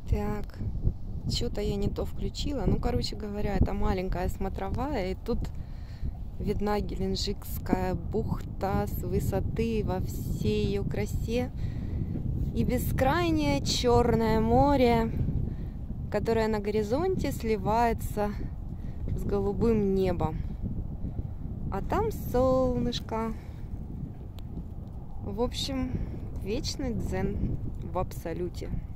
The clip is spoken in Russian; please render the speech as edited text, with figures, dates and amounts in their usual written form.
Так, что-то я не то включила. Ну, короче говоря, это маленькая смотровая, и тут видна Геленджикская бухта с высоты во всей ее красе. И бескрайнее Черное море, которое на горизонте сливается с голубым небом. А там солнышко. В общем, вечный дзен в абсолюте.